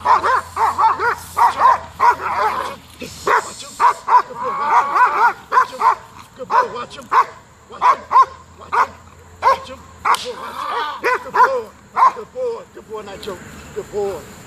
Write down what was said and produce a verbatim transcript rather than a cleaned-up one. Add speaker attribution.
Speaker 1: Good boy, watch him. Watch him. Watch him. Watch him. Good boy, watch him. Good boy. Good boy. Good boy, Nacho. Good boy.